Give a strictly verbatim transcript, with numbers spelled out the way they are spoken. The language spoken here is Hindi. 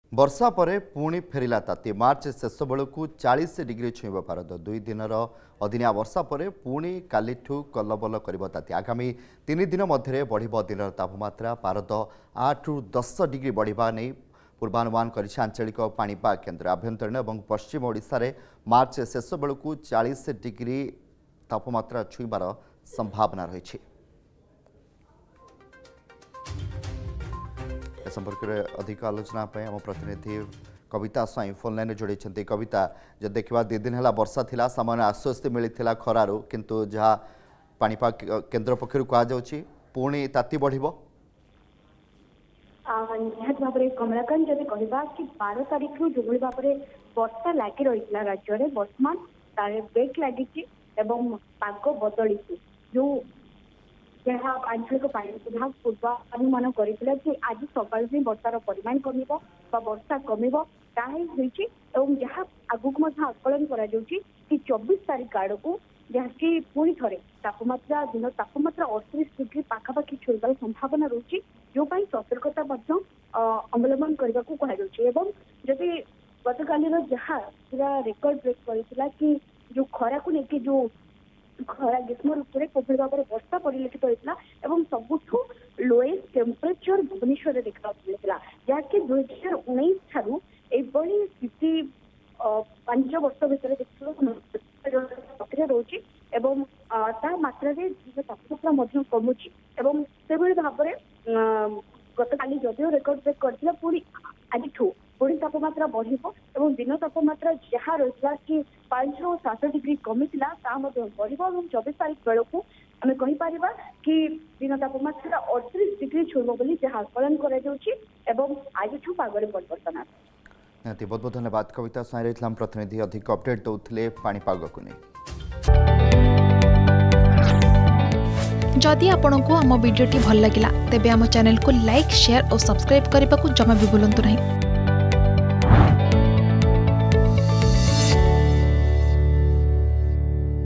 वर्षा परे पुणी फेरिला ताती मार्च शेष बेलू चालीस डिग्री छुईब भारत दुई दिन अदिनिया वर्षा परे पुणी कालीठू कलबल कर ताती आगामी तीन दिन मध्य बढ़ दिन तापमात्रा भारत आठ रु दस डिग्री बढ़ा नहीं पूर्वानुमान कर आंचलिक पाणीपाग केन्द्र आभ्यंतरीण और पश्चिम ओडिशा रे मार्च शेष बेलू चालीस डिग्री तापमात्रा छुईबार संभावना रही। संपर्क में अधिक आलोचना आम प्रतिनिधि कविता स्वाई फोन लाइन जोड़ी कविता जब देखा दि दिन है वर्षा थिला सामान्य आश्वस्ति मिलता खरारु किंतु जहाँ पाणीपाग केन्द्र पक्षर कहुच्छी पुणी ताती बढ़ निहत भाव में कमलाकांत जब कहवा कि बारह तारीख रू जो भाव में वर्षा लगी रही राज्य में वर्तमान तार ब्रेक लगी पाग बदली जो जहाँ आंचलिक पाणीपाग विभाग पूर्वानुमान करथिला कि आज सकाल में वर्षार परिमाण कम वर्षा कम जहाँ आगुक आकलन कर चौबीस तारीख आड़ को जहाँकि पुणी थे तापमात्रा दिन तापमात्रा अड़तीस डिग्री पाखापाखि छुईबार संभावना रही जो सतर्कता अवलम्बन करने को कहुच्छे। जदि गत काली जहाँ पूरा रेकर्ड ब्रेक करथिला कि जो खरा को लेकिन जो खरा ग्रीष्म ऋतु में कोभली भाव में वर्षा परिलक्षित होता है सबुठू लोएस्ट टेम्परेचर भुवनेश्वर देखा मिलता जहाँकि दुई हजार उन्नीस ठारू एभली स्थिति पांच वर्ष भितर देखा रोचे मात्रा तापमात्रा कमुची से भाव में गत काली जदिव रेकर्ड ब्रेक करथिला पुणी आज पुणी तापमात्रा बढ़ दिन तापमात्रा जहाँ रही कि पांच रु सात डिग्री कमी बढ़ चौबीस तारीख बेलू आम कहीपर कि दिन तापमात्रा अड़तीस डिग्री छुईब बोली जहाँ आकलन आज पागरे परिवर्तन बहुत बहुत धन्यवाद कविता साई प्रतिनिधि अधिक अपडेट दौले पाणीपाग को नहीं। जदि आपंक आम भिडी भल लगा तेब आम चैनल को लाइक शेयर और सब्सक्राइब करने को जमा भी भूलु नहीं।